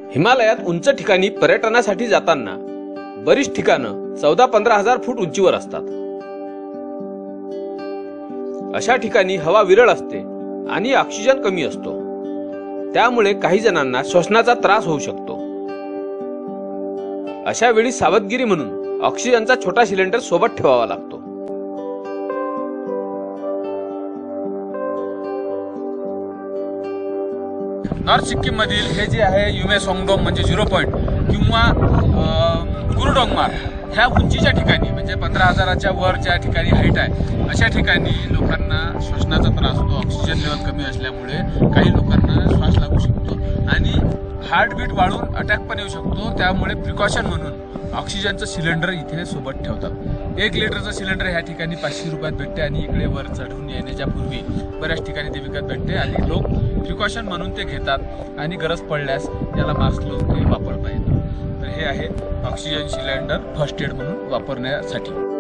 हिमालयात उंच ठिकाणी पर्यटनासाठी जाताना बरीच ठिकाणं 14-15 हजार फूट उंचीवर असतात। अशा ठिकाणी हवा विरळ असते आणि ऑक्सिजन कमी असतो, त्यामुळे काही जणांना श्वसनाचा त्रास होऊ शकतो। अशा वेळी सावधगिरी म्हणून ऑक्सिजनचा छोटा सिलेंडर सोबत ठेवावा लागतो। नॉर्थ सिक्कीम मधील हे जे आहे युमे सोंगडोंग म्हणजे 0 पॉइंट किंवा गुरुडोंगमार ह्या उंचीच्या ठिकाणी म्हणजे 15,000च्या वर ज्या ठिकाणी हाईट आहे अशा ठिकाणी लोकांना श्वसनाचा त्रास होतो। ऑक्सिजन लेवल कमी असल्यामुळे काही लोकांना श्वास लागू शकतो आणि हार्टबीट वाढून अटॅक पण येऊ शकतो। त्यामुळे प्रिकॉशन म्हणून ऑक्सिजनचं सिलेंडर इथे सोबत ठेवतात। 1 लिटरचं सिलेंडर ह्या ठिकाणी 500 रुपयात भेटते आणि इकडे वर चढून येण्याच्या पूर्वी बऱ्याच ठिकाणी ते विकत भेटते आणि लोक प्रिकॉशन म्हणून ते घेतात आणि गरज पडल्यास त्याला मास्क लावून ते वापरता येतं। तर हे आहे ऑक्सिजन सिलेंडर फर्स्ट एड म्हणून वापरण्यासाठी।